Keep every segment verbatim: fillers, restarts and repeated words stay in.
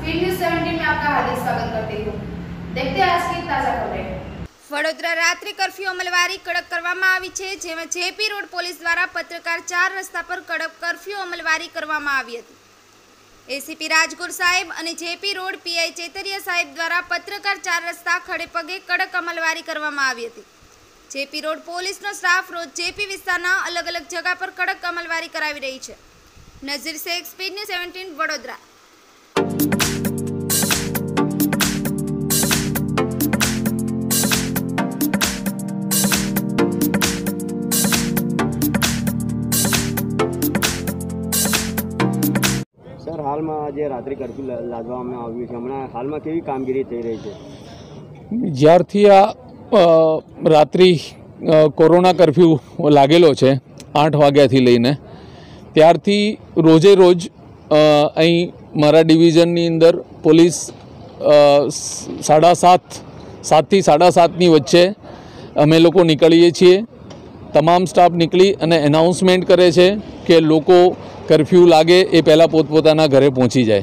Speed news सत्रह में आपका हार्दिक स्वागत करती हूँ। देखते हैं आज की ताजा खबरें। વડોદરા રાત્રિ કર્ફ્યુ અમલવારી કડક કરવામાં આવી છે, જેમાં જેપી રોડ પોલીસ દ્વારા પત્રકાર ચાર રસ્તા પર કડક કર્ફ્યુ અમલવારી કરવામાં આવી હતી। એસીપી રાજગુર સાહેબ અને જેપી રોડ પીઆઈ ચેતરિયા સાહેબ દ્વારા પત્રકાર ચાર રસ્તા ખડે પગે કડક અમલવારી કરવામાં આવી હતી। જેપી રોડ પોલીસનો સ્ટાફ રોજ જેપી વિસ્તારના અલગ અલગ જગા પર કડક અમલવારી કરાવી રહી છે। નઝીર શેખ, સ્પીડ ન્યૂઝ સત્તર, વડોદરા। सर, हाल में आज रात्रि कर्फ्यू लादवामां આવ્યું છે। હમણાં હાલમાં કેવી કામગીરી થઈ રહી છે? જ્યારથી આ રાત્રિ કોરોના કર્ફ્યુ લાગેલો છે આઠ વાગ્યાથી લઈને, ત્યારથી રોજે રોજ અહીં મારા ડિવિઝનની અંદર પોલીસ સાડા સાત સાતથી સાડા સાતની વચ્ચે અમે લોકો નીકળીએ છીએ। તમામ સ્ટાફ નીકળી અને એનાઉન્સમેન્ટ કરે છે કે લોકો कर्फ्यू लागे ए पहला पोतपोताना घरे पहुँची जाए।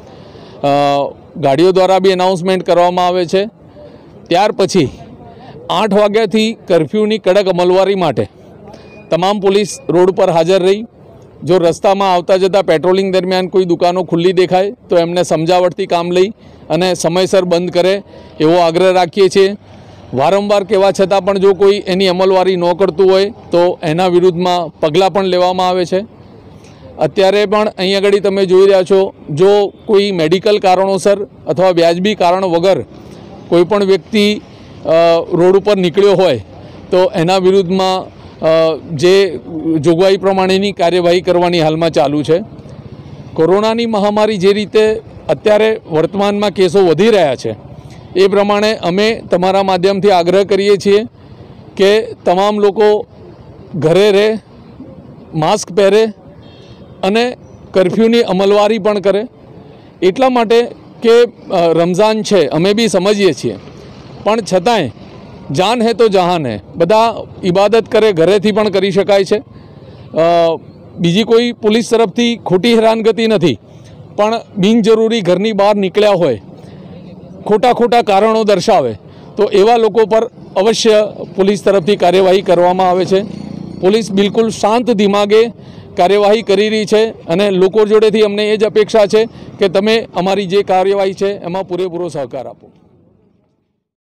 गाड़ियों द्वारा भी एनाउंसमेंट करवामां आवे छे। त्यार पछी आठ वाग्याथी कर्फ्यूनी कड़क अमलवारी माटे तमाम पुलिस रोड पर हाजर रही। जो रस्ता में आवता जता पेट्रोलिंग दरमियान कोई दुकानों खुली देखाय तो एमने समजावटथी काम लई अने समयसर बंद करे एवो आग्रह राखीए छीए। वारंवार कहेवा छतां पण जो कोई एनी अमलवारी न करतुं होय तो एना विरुद्धमां पगलां पण लेवामां आवे छे। अत्यारे पण अहीं आगळ तमे जोई रह्या छो, जो कोई मेडिकल कारणोसर अथवा व्याजबी कारण वगर कोईपण व्यक्ति रोड पर निकळ्यो होय तो एना विरुद्धमां जे जोगवाई प्रमाणेनी कार्यवाही करवानी हालमां चालू छे। कोरोनानी महामारी जे रीते अत्यारे वर्तमानमां केसो वधी रह्या छे ए प्रमाणे अमे तमारा माध्यमथी आग्रह करीए छीए के तमाम लोको घरे रहे, मास्क पहेरे અને કર્ફ્યુની અમલવારી પણ કરે। એટલા માટે કે રમઝાન છે, અમે બી સમજીએ છીએ, પણ છતાંય જાન હે તો જહાન હે। બધા ઇબાદત કરે ઘરેથી પણ કરી શકાય છે। બીજી કોઈ પોલીસ તરફથી ખોટી હેરાનગતિ નથી, પણ બિનજરૂરી ઘરની બહાર નીકળ્યા હોય, ખોટા ખોટા કારણો દર્શાવે તો એવા લોકો પર અવશ્ય પોલીસ તરફથી કાર્યવાહી કરવામાં આવે છે। પોલીસ બિલકુલ શાંત દિમાગે कार्यवाही करी रही है अने लोको जोड़े थी अमने ए ज अपेक्षा है कि तमे अमारी जे कार्यवाही है एमां पूरेपूरो सहकार आपो।